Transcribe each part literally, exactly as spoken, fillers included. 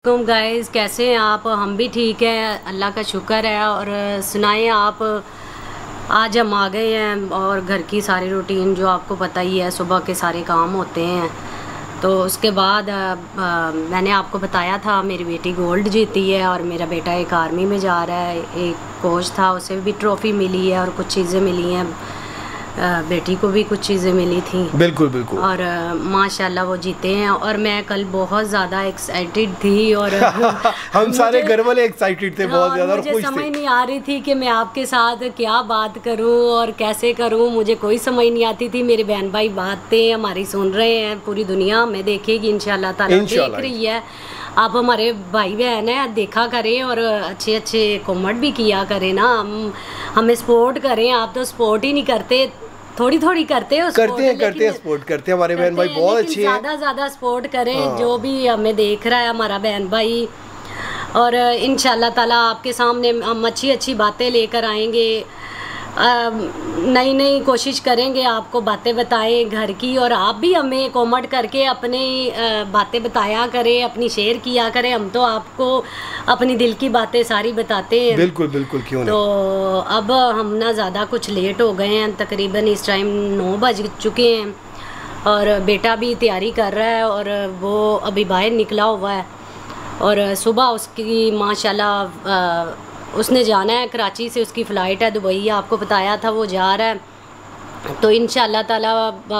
तुम गाइस कैसे हैं आप? हम भी ठीक हैं, अल्लाह का शुक्र है। और सुनाएं आप। आज हम आ गए हैं और घर की सारी रूटीन जो आपको पता ही है, सुबह के सारे काम होते हैं। तो उसके बाद आ, आ, मैंने आपको बताया था मेरी बेटी गोल्ड जीती है और मेरा बेटा एक आर्मी में जा रहा है। एक कोच था, उसे भी ट्रॉफ़ी मिली है और कुछ चीज़ें मिली हैं। बेटी को भी कुछ चीज़ें मिली थी। बिल्कुल बिल्कुल। और माशाल्लाह वो जीते हैं और मैं कल बहुत ज़्यादा एक्साइटेड थी और हम सारे घर वाले एक्साइटेड थे बहुत ज़्यादा और खुश थे। मुझे समझ नहीं आ रही थी कि मैं आपके साथ क्या बात करूं और कैसे करूं, मुझे कोई समझ नहीं आती थी। मेरे बहन भाई बातें हमारी सुन रहे हैं, पूरी दुनिया हमें देखेगी इंशाल्लाह ताला, देख रही है। आप हमारे भाई बहन हैं, देखा करें और अच्छे अच्छे कमेंट भी किया करें ना, हम हमें सपोर्ट करें। आप तो सपोर्ट ही नहीं करते, थोड़ी थोड़ी करते हो करते हैं करते हैं सपोर्ट करते हैं। हमारे बहन भाई बहुत अच्छे हैं, ज़्यादा ज़्यादा सपोर्ट करें। हाँ। जो भी हमें देख रहा है हमारा बहन भाई, और इंशाल्लाह ताला आपके सामने हम अच्छी अच्छी बातें लेकर आएंगे, नई नई कोशिश करेंगे आपको बातें बताएं घर की। और आप भी हमें कमेंट करके अपनी बातें बताया करें, अपनी शेयर किया करें। हम तो आपको अपनी दिल की बातें सारी बताते हैं। बिल्कुल बिल्कुल, क्यों नहीं। तो अब हम ना ज़्यादा कुछ लेट हो गए हैं, तकरीबन इस टाइम नौ बज चुके हैं और बेटा भी तैयारी कर रहा है और वो अभी बाहर निकला हुआ है। और सुबह उसकी माशाल्लाह उसने जाना है कराची से, उसकी फ़्लाइट है दुबई, आपको बताया था वो जा रहा है। तो इंशाल्लाह ताला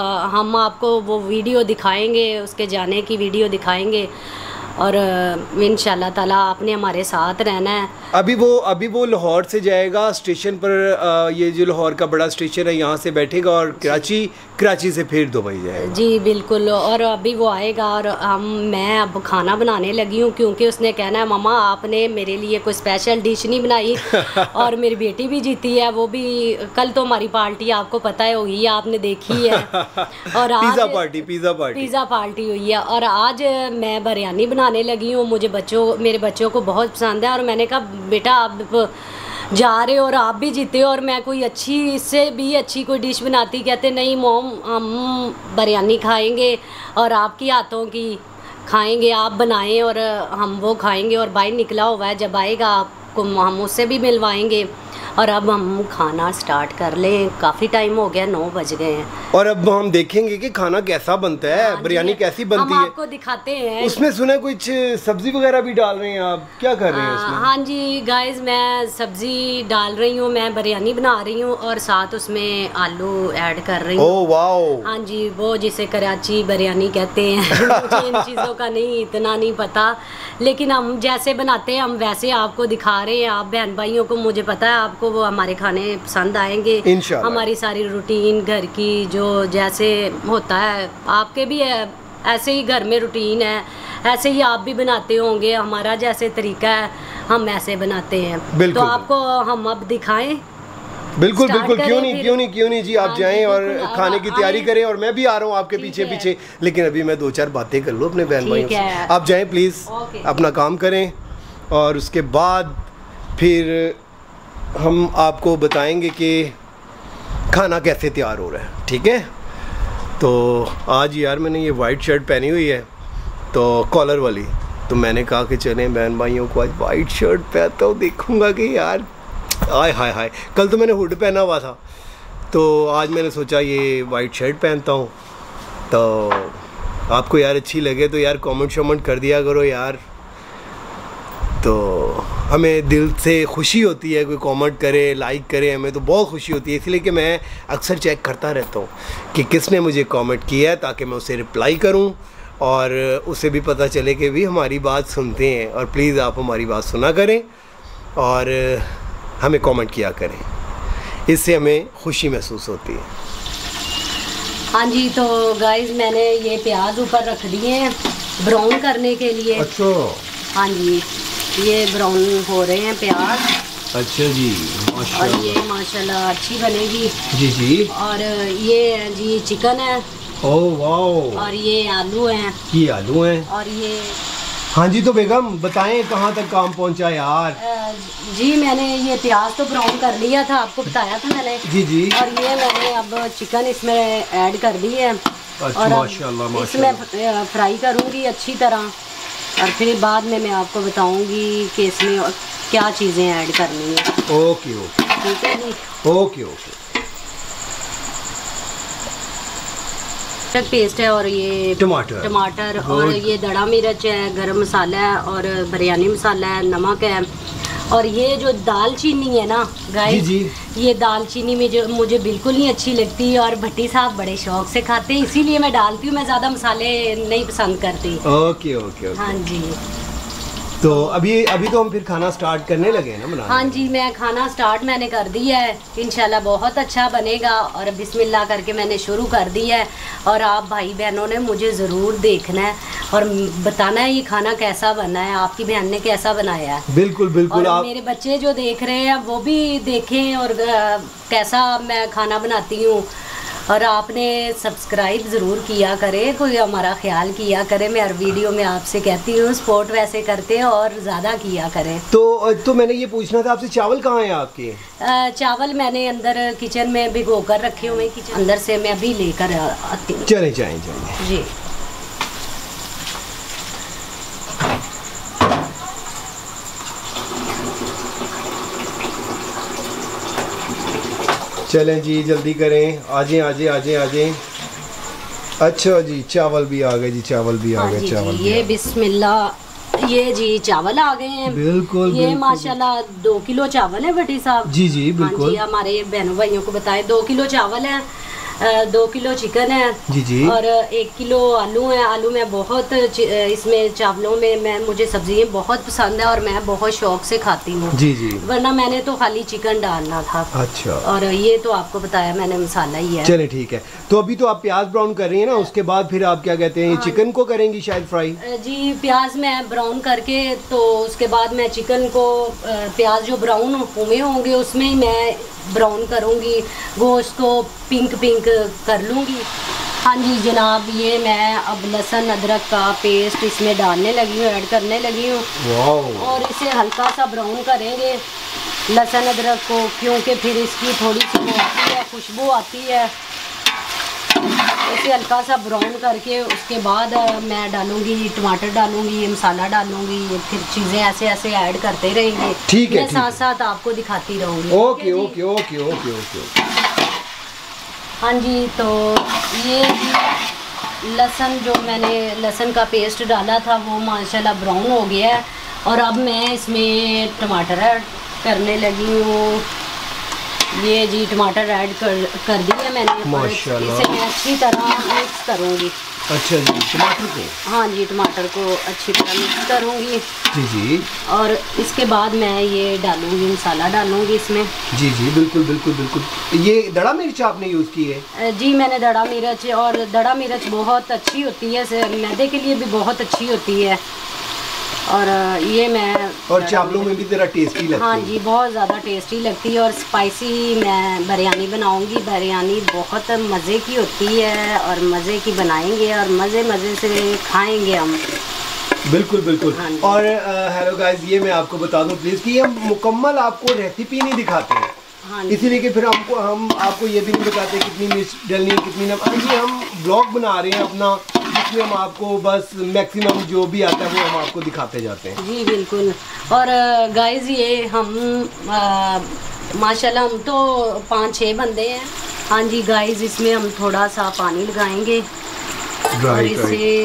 हम आपको वो वीडियो दिखाएंगे, उसके जाने की वीडियो दिखाएंगे और इंशाल्लाह ताला आपने हमारे साथ रहना है। अभी वो अभी वो लाहौर से जाएगा स्टेशन पर, ये जो लाहौर का बड़ा स्टेशन है यहाँ से बैठेगा और कराची कराची से फिर दुबई जाएगा। जी बिल्कुल। और अभी वो आएगा और हम मैं अब खाना बनाने लगी हूँ, क्योंकि उसने कहना है मम्मा आपने मेरे लिए कोई स्पेशल डिश नहीं बनाई। और मेरी बेटी भी जीती है, वो भी कल तो हमारी पार्टी आपको पता है हुई है, आपने देखी है। और आज pizza party pizza party pizza party हुई है। और आज मैं बिरयानी बनाने लगी हूँ, मुझे बच्चों मेरे बच्चों को बहुत पसंद है। और मैंने कहा बेटा आप जा रहे हो और आप भी जीते हो और मैं कोई अच्छी, इससे भी अच्छी कोई डिश बनाती। कहते नहीं मोम हम बिरयानी खाएंगे और आपकी हाथों की खाएंगे, आप बनाएं और हम वो खाएंगे। और बाहर निकला हुआ है, जब आएगा आपको हम उससे भी मिलवाएंगे। और अब हम खाना स्टार्ट कर लें, काफ़ी टाइम हो गया, नौ बज गए हैं। और अब हम देखेंगे कि खाना कैसा बनता है। हाँ, बिरयानी कैसी बनती है हम आपको दिखाते हैं। उसमें सुना कुछ सब्जी वगैरह भी डाल रहे हैं, आप क्या कर रहे हैं उसमें? हाँ जी गाइस, मैं सब्जी डाल रही हूँ, मैं बिरयानी बना रही हूँ और साथ उसमें आलू ऐड कर रही हूँ। Oh wow. हाँ जी, वो जिसे कराची बिरयानी कहते हैं। मुझे इन चीज़ों का नहीं इतना नहीं पता, लेकिन हम जैसे बनाते हैं हम वैसे आपको दिखा रहे हैं। आप बहन भाइयों को, मुझे पता है आपको वो हमारे खाने पसंद आएंगे इंशाल्लाह। हमारी सारी रूटीन घर की जो जैसे होता है, आपके भी है ऐसे ही घर में रूटीन है, ऐसे ही आप भी बनाते होंगे। हमारा जैसे तरीका है हम ऐसे बनाते हैं। तो आपको हम अब दिखाएं। बिल्कुल बिल्कुल, क्यों नहीं क्यों नहीं क्यों नहीं जी, आप जाएं और खाने की तैयारी करें और मैं भी आ रहा हूँ आपके पीछे पीछे। लेकिन अभी मैं दो चार बातें कर लूँ अपने बहन भाइयों से। आप जाएं प्लीज़, अपना काम करें और उसके बाद फिर हम आपको बताएंगे कि खाना कैसे तैयार हो रहा है, ठीक है। तो आज यार मैंने ये वाइट शर्ट पहनी हुई है, तो कॉलर वाली, तो मैंने कहा कि चलें बहन भाइयों को आज वाइट शर्ट पहनता हूँ, देखूँगा कि यार आय हाय हाय। कल तो मैंने हुड पहना हुआ था, तो आज मैंने सोचा ये वाइट शर्ट पहनता हूँ। तो आपको यार अच्छी लगे तो यार कमेंट शमेंट कर दिया करो यार, तो हमें दिल से खुशी होती है कोई कमेंट करे, लाइक करे, हमें तो बहुत खुशी होती है। इसलिए कि मैं अक्सर चेक करता रहता हूँ कि किसने मुझे कमेंट किया है, ताकि मैं उसे रिप्लाई करूँ और उसे भी पता चले कि भी हमारी बात सुनते हैं। और प्लीज़ आप हमारी बात सुना करें और हमें कमेंट किया करें, इससे हमें खुशी महसूस होती है। हाँ जी, तो गाइस मैंने ये प्याज ऊपर रख दिए हैं ब्राउन करने के लिए। अच्छा। हाँ जी, ये ब्राउन हो रहे हैं प्याज। अच्छा जी, और ये माशाल्लाह अच्छी बनेगी। जी जी। और ये जी चिकन है। Oh wow. और ये आलू हैं। ये आलू हैं। और ये हाँ जी, तो बेगम बताएं कहाँ तक काम पहुँचा यार? जी मैंने ये प्याज तो ब्राउन कर लिया था, आपको बताया था मैंने। जी जी। और ये मैंने अब चिकन इसमें ऐड कर दी है। अच्छा, और माशाल्लाह माशाल्लाह। इसमें फ्राई करूँगी अच्छी तरह। और फिर बाद में मैं आपको बताऊंगी कि इसमें क्या चीज़ें ऐड करनी है। ओके ओके ठीक है जी, ओके ओके। पेस्ट है और ये टमाटर टमाटर और ये दड़ा मिर्च है, गरम मसाला है और बिरयानी मसाला है, नमक है और ये जो दालचीनी है ना गाइस, जी जी। ये दालचीनी में जो मुझे बिल्कुल नहीं अच्छी लगती और भट्टी साहब बड़े शौक से खाते हैं, इसीलिए मैं डालती हूँ। मैं ज़्यादा मसाले नहीं पसंद करती। Okay okay okay. हाँ जी। तो अभी अभी तो हम फिर खाना स्टार्ट करने लगे हैं ना बनाने? हाँ जी, मैं खाना स्टार्ट मैंने कर दिया है, इंशाल्लाह बहुत अच्छा बनेगा और बिस्मिल्लाह करके मैंने शुरू कर दिया है। और आप भाई बहनों ने मुझे ज़रूर देखना है और बताना है ये खाना कैसा बना है, आपकी बहन ने कैसा बनाया है। बिल्कुल बिल्कुल। और आप... मेरे बच्चे जो देख रहे हैं वो भी देखें और कैसा मैं खाना बनाती हूँ। और आपने सब्सक्राइब ज़रूर किया करे, कोई हमारा ख्याल किया करे। मैं हर वीडियो में आपसे कहती हूँ सपोर्ट वैसे करते हैं और ज़्यादा किया करें। तो तो मैंने ये पूछना था आपसे, चावल कहाँ हैं आपके? चावल मैंने अंदर किचन में भिगो कर रखे हुए, किचन अंदर से मैं अभी लेकर आती हूँ। चले जाएँ जाएँ जी। चलें जी, जल्दी करें, आजे आजे आजे आजे। अच्छा जी, चावल भी आ गए जी, चावल भी आ गए। चावल ये बिस्मिल्लाह, ये जी चावल आ गए हैं। बिल्कुल ये बिल्कुल। माशाल्लाह दो किलो चावल है भट्टी साहब। जी जी बिल्कुल। हाँ जी, हमारे बहनों भाइयों को बताएं, दो किलो चावल है, दो किलो चिकन है जी जी और एक किलो आलू है। आलू में बहुत इसमें चावलों में मैं मुझे सब्जियां बहुत पसंद है और मैं बहुत शौक से खाती हूँ। जी जी। वरना मैंने तो खाली चिकन डालना था। अच्छा। और ये तो आपको बताया मैंने मसाला ही है। चले ठीक है। तो अभी तो आप प्याज ब्राउन कर रही है ना, उसके बाद फिर आप क्या कहते हैं, चिकन को करेंगी शायद फ्राई? जी, प्याज मैं ब्राउन करके तो उसके बाद मैं चिकन को, प्याज जो ब्राउन हुए होंगे उसमें ही मैं ब्राउन करूँगी, गोश्त को पिंक पिंक कर लूँगी। हाँ जी जनाब, ये मैं अब लहसुन अदरक का पेस्ट इसमें डालने लगी हूँ, ऐड करने लगी हूँ और इसे हल्का सा ब्राउन करेंगे लहसुन अदरक को, क्योंकि फिर इसकी थोड़ी सी वो आती है, खुशबू आती है। इसे हल्का सा ब्राउन करके उसके बाद मैं डालूंगी टमाटर, डालूंगी मसाला, डालूंगी, फिर चीज़ें ऐसे ऐसे ऐड करते रहेंगे। ठीक है, मैं साथ साथ आपको दिखाती रहूँगी। Okay okay okay okay okay. हाँ जी, तो ये लहसुन जो मैंने लहसुन का पेस्ट डाला था वो माशाल्लाह ब्राउन हो गया है और अब मैं इसमें टमाटर ऐड करने लगी हूँ। ये जी टमाटर ऐड कर कर दिया मैंने माशाल्लाह। इसे मैं अच्छी तरह मिक्स करूँगी। अच्छा जी, टमाटर को? हाँ जी, टमाटर को अच्छी तरह मिक्स करूँगी। जी जी। और इसके बाद मैं ये डालूँगी, मसाला डालूँगी इसमें। जी जी बिल्कुल बिल्कुल बिल्कुल। ये दड़ा मिर्च आपने यूज़ की है? जी मैंने दड़ा मिर्च, और दड़ा मिर्च बहुत अच्छी होती है, मैदे के लिए भी बहुत अच्छी होती है। और ये मैं और चावलों में भी तेरा टेस्टी लगती है? हाँ जी, बहुत ज़्यादा टेस्टी लगती है और स्पाइसी मैं बिरयानी बनाऊंगी। बिरयानी बहुत मज़े की होती है और मज़े की बनाएंगे और मज़े मज़े से खाएंगे हम। बिल्कुल बिल्कुल। हाँ और हेलो गाइस, ये मैं आपको बता दूं प्लीज़ कि हम मुकम्मल आपको रेसिपी नहीं दिखाते हैं। हाँ, इसीलिए कि फिर हमको हम आपको ये भी नहीं बताते कितनी मिर्च डलनी है, कितनी नमक। हाँ जी, हम ब्लॉग बना रहे हैं अपना, जिसमें हम आपको बस मैक्सिमम जो भी आता है वो हम आपको दिखाते जाते हैं। जी बिल्कुल। और गाइस ये हम माशाल्लाह हम तो पाँच छः बंदे हैं। हाँ जी गाइस, इसमें हम थोड़ा सा पानी लगाएंगे और इसे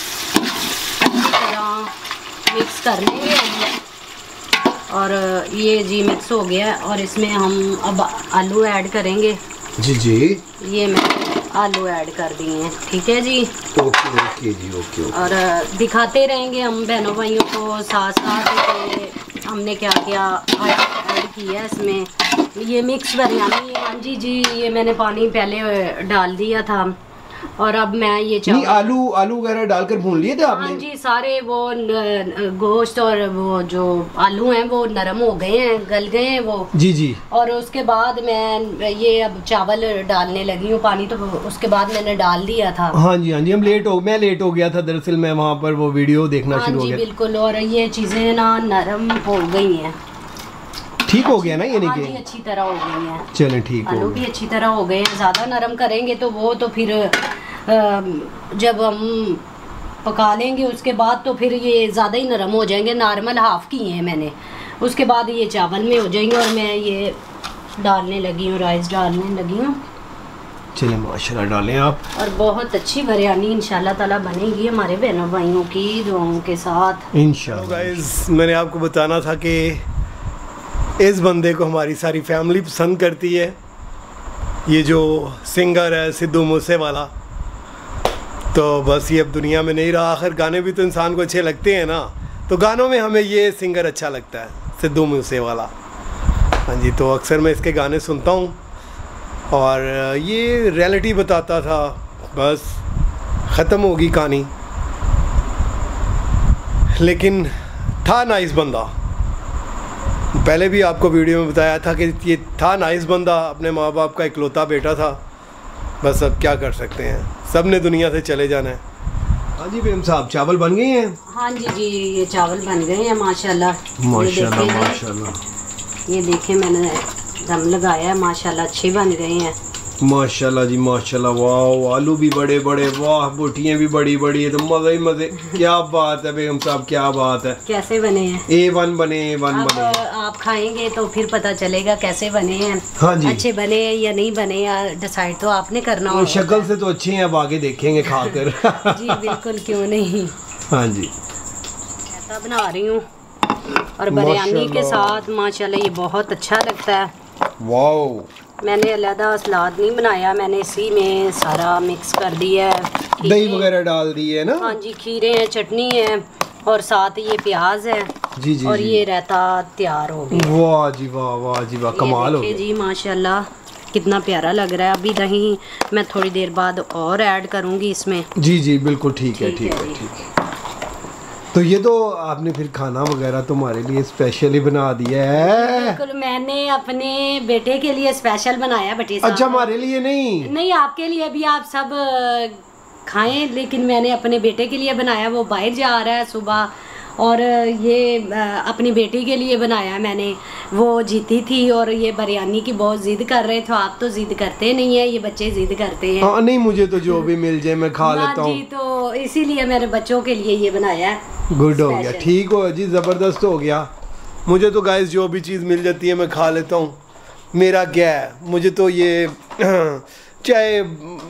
अच्छी तरह मिक्स कर लेंगे हम। और ये जी मिक्स हो गया और इसमें हम अब आलू ऐड करेंगे। जी जी। ये मैं आलू ऐड कर दिए हैं। ठीक है जी। ओके ओके जी, ओके ओके। और दिखाते रहेंगे हम बहनों भाइयों को साथ साथ कि हमने क्या क्या ऐड किया है इसमें। ये मिक्स बिरयानी है। हाँ जी जी, ये मैंने पानी पहले डाल दिया था और अब मैं ये नहीं, आलू आलू वगैरह डालकर भून लिए थे आपने? हाँ जी, सारे वो गोश्त और वो जो आलू हैं वो नरम हो गए हैं, गल गए हैं वो। जी जी। और उसके बाद मैं ये अब चावल डालने लगी हूँ, पानी तो उसके बाद मैंने डाल दिया था। हाँ जी हाँ जी, हम लेट हो मैं लेट हो गया था दरअसल, मैं वहाँ पर वो वीडियो देखना शुरू हो गया। बिल्कुल। और ये चीज़ें ना नरम हो गई हैं। ठीक हो गया ना, यानी कि अच्छी तरह हो गई हैं। चलें ठीक हो, आलू भी अच्छी तरह हो गए हैं। ज़्यादा नरम करेंगे तो वो तो फिर जब हम पका लेंगे। उसके बाद तो फिर ये ज़्यादा ही नरम हो जाएंगे, नॉर्मल हाफ़ किए हैं मैंने। उसके बाद ये चावल में हो जाएंगे और मैं ये डालने लगी हूँ, राइस डालने लगी हूँ। चलिए माशाल्लाह डालें आप। और बहुत अच्छी बिरयानी इंशाल्लाह ताला बनेगी हमारे बहनों भाइयों की दुआओं के साथ इंशाल्लाह। गाइस मैंने आपको बताना था कि इस बंदे को हमारी सारी फैमिली पसंद करती है, ये जो सिंगर है सिद्धू मूसेवाला। तो बस ये अब दुनिया में नहीं रहा, आखिर गाने भी तो इंसान को अच्छे लगते हैं ना, तो गानों में हमें ये सिंगर अच्छा लगता है, सिद्धू मूसेवाला। हाँ जी, तो अक्सर मैं इसके गाने सुनता हूँ और ये रियलिटी बताता था, बस ख़त्म होगी कहानी। लेकिन था नाइस बंदा, पहले भी आपको वीडियो में बताया था कि ये था नाइस बंदा, अपने माँ बाप का इकलौता बेटा था। बस अब क्या कर सकते हैं, सब ने दुनिया से चले जाना है। हाँ जी बेगम साहब, चावल बन गए हैं? हाँ जी जी, ये चावल बन गए हैं माशाल्लाह माशाल्लाह माशाल्लाह। ये देखें मैंने दम लगाया है, माशाल्लाह अच्छे बन गए हैं माशाल्लाह जी माशाल्लाह। वाह, आलू भी बड़े बड़े, वाह बोटियाँ भी बड़ी बड़ी है, तो मज़े ही मज़े। क्या बात है बेगम साहब, क्या बात है। कैसे बने हैं? ए वन बने, ए वन बने। आप खाएंगे तो फिर पता चलेगा कैसे बने हैं। हाँ जी, अच्छे बने हैं या नहीं बने, या डिसाइड तो आपने करना होगा। शक्ल से तो अच्छे हैं, अब आगे देखेंगे खाकर। जी बिल्कुल, क्यों नहीं। हाँ जी, ऐसा बना रही हूँ और बिरयानी के साथ माशाल्लाह ये बहुत अच्छा लगता है। वाओ, मैंने अलहदा सलाद नहीं बनाया, मैंने इसी में सारा मिक्स कर दिया है, दही वगैरह डाल दी है ना। हाँ जी, खीरे हैं, चटनी है और साथ ये प्याज है जी जी, और जी। ये रायता तैयार हो गया। वाह जी वाह, वाह जी वाह, कमाल हो गया जी माशाल्लाह, कितना प्यारा लग रहा है। अभी दही मैं थोड़ी देर बाद और ऐड करूँगी इसमें। जी जी बिल्कुल ठीक है, ठीक है, ठीक है। तो ये तो आपने फिर खाना वगैरह तुम्हारे लिए स्पेशल ही बना दिया है। बिल्कुल, मैंने अपने बेटे के लिए स्पेशल बनाया बेटे साहब। अच्छा, हमारे लिए नहीं? नहीं, आपके लिए भी, आप सब खाएं, लेकिन मैंने अपने बेटे के लिए बनाया, वो बाहर जा रहा है सुबह, और ये अपनी बेटी के लिए बनाया मैंने। वो जीती थी और ये बिरयानी की बहुत जिद कर रहे थे। आप तो जिद करते नहीं है, ये बच्चे जिद करते हैं। हाँ, नहीं मुझे तो जो भी मिल जाए मैं खा लेता हूँ। जी, तो इसीलिए मैंने बच्चों के लिए ये बनाया है। गुड हो गया, ठीक हो जी, ज़बरदस्त हो गया। मुझे तो गाइस जो भी चीज़ मिल जाती है मैं खा लेता हूँ, मेरा क्या है। मुझे तो ये चाहे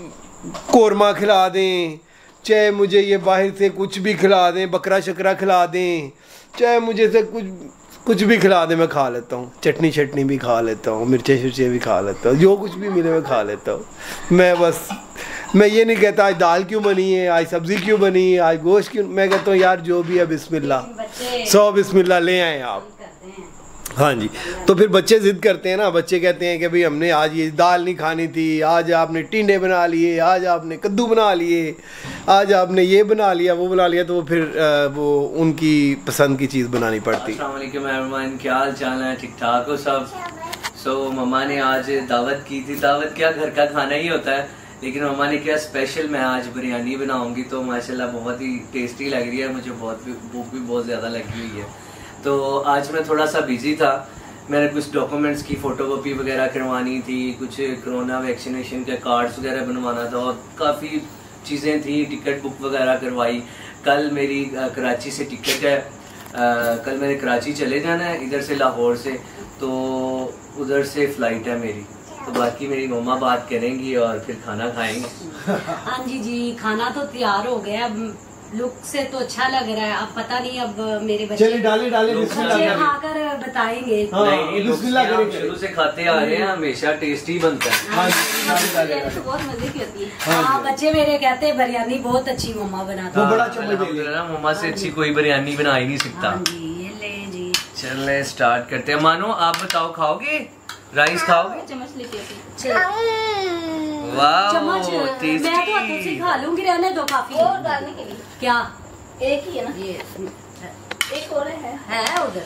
कोरमा खिला दें, चाहे मुझे ये बाहर से कुछ भी खिला दें, बकरा शकरा खिला दें, चाहे मुझे से कुछ कुछ भी खिला दें, मैं खा लेता हूँ। चटनी चटनी भी खा लेता हूँ, मिर्चे शिर्चे भी खा लेता हूँ, जो कुछ भी मिले मैं खा लेता हूँ। मैं बस मैं ये नहीं कहता आज दाल क्यों बनी है, आज सब्ज़ी क्यों बनी है, आज गोश्त क्यों। मैं कहता हूँ यार जो भी है बिस्मिल्लाह, सौ बिस्मिल्लाह ले आए आप। हाँ जी, तो फिर बच्चे ज़िद करते हैं ना, बच्चे कहते हैं कि भाई हमने आज ये दाल नहीं खानी थी, आज आपने टिंडे बना लिए, आज आपने कद्दू बना लिए, आज आपने ये बना लिया, वो बना लिया, तो वो फिर वो उनकी पसंद की चीज़ बनानी पड़ती। अस्सलाम वालेकुम एवरीवन, क्या हाल चाल है, ठीक ठाक हो सब। सो so, मम्मा ने आज दावत की थी। दावत क्या, घर का खाना ही होता है, लेकिन मम्मा ने क्या स्पेशल, मैं आज बिरयानी बनाऊंगी, तो माशाल्लाह बहुत ही टेस्टी लग रही है, मुझे बहुत भी भूख भी बहुत ज़्यादा लगी हुई है। तो आज मैं थोड़ा सा बिजी था, मैंने कुछ डॉक्यूमेंट्स की फ़ोटोकॉपी वगैरह करवानी थी, कुछ कोरोना वैक्सीनेशन के कार्ड्स वगैरह बनवाना था, और काफ़ी चीज़ें थी, टिकट बुक वगैरह करवाई। कल मेरी कराची से टिकट है, आ, कल मैंने कराची चले जाना है इधर से, लाहौर से, तो उधर से फ़्लाइट है मेरी। तो बाकी मेरी मम्मा बात करेंगी और फिर खाना खाएंगे। हाँ जी जी, खाना तो तैयार हो गया, लुक से तो अच्छा लग रहा है। अब पता नहीं, अब मेरे बच्चे चलिए डाले डाले बच्चे खाकर बताएंगे। हाँ, नहीं, हम शुरू से खाते आ रहे हैं, हमेशा टेस्टी बनता है। हाँ, तो बहुत मजे की होती है। हाँ, बच्चे मेरे कहते हैं बिरयानी बहुत अच्छी मम्मा बनाती है। बड़ा चम्मच ले ना, मम्मा से अच्छी कोई बिरयानी बना ही नहीं सकता। हाँ जी, ये ले जी। चले स्टार्ट करते हैं। मानो आप बताओ, खाओगे राइस, खाओगे? चम्मच लेके वाह, चम्मच टेस्टी। मैं तो हाथों से खा लूंगी, रहने दो, काफी और डालने के लिए। क्या एक ही है ना? ये एक और है है उधर।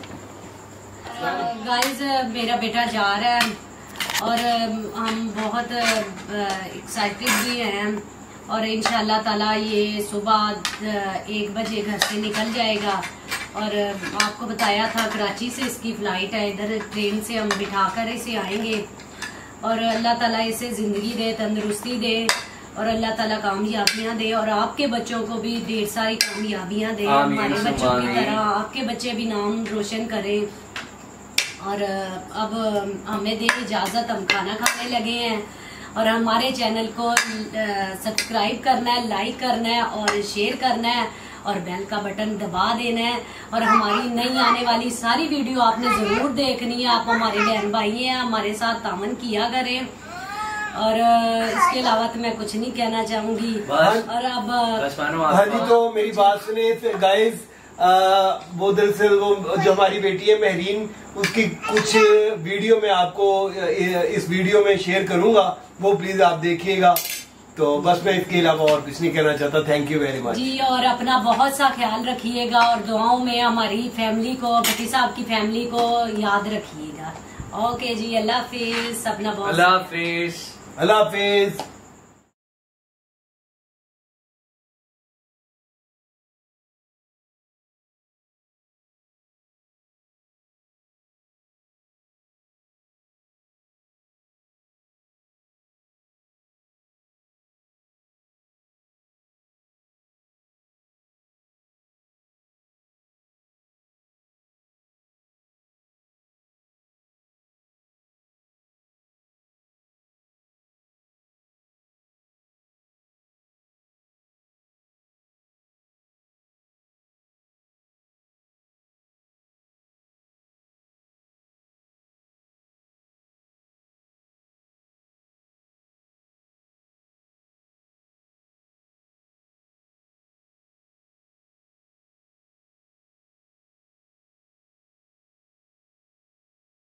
गाइस, मेरा बेटा जा रहा है और हम बहुत एक्साइटेड भी हैं, और इंशाल्लाह ताला ये सुबह एक बजे घर से निकल जाएगा। और आपको बताया था कराची से इसकी फ़्लाइट है, इधर ट्रेन से हम बिठा कर इसे आएंगे। और अल्लाह ताला इसे ज़िंदगी दे, तंदुरुस्ती दे, और अल्लाह ताला कामयाबियां दे और आपके बच्चों को भी ढेर सारी कामयाबियां दे, हमारे बच्चों की तरह आपके बच्चे भी नाम रोशन करें। और अब हमें दे इजाज़त, हम खाना खाने लगे हैं और हमारे चैनल को सब्सक्राइब करना है, लाइक करना है और शेयर करना है और बेल का बटन दबा देना है। और हमारी नई आने वाली सारी वीडियो आपने ज़रूर देखनी है। आप हमारे बहन भाई हैं, हमारे साथ तामन किया करें। और इसके अलावा तो मैं कुछ नहीं कहना चाहूंगी। और अब हाँ जी, तो मेरी बात सुने गाइस, वो दरअसल वो जो हमारी बेटी है महरीन, उसकी कुछ वीडियो मैं आपको इस वीडियो में शेयर करूंगा, वो प्लीज आप देखिएगा। तो बस मैं इसके अलावा और कुछ नहीं कहना चाहता। थैंक यू वेरी मच जी। और अपना बहुत सा ख्याल रखिएगा और दुआओं में हमारी फैमिली को, भट्टी साहब की फैमिली को याद रखिएगा। ओके जी, अल्लाह हाफिज। अपना बहुत अल्लाह हाफिज। अल्लाह हाफिज।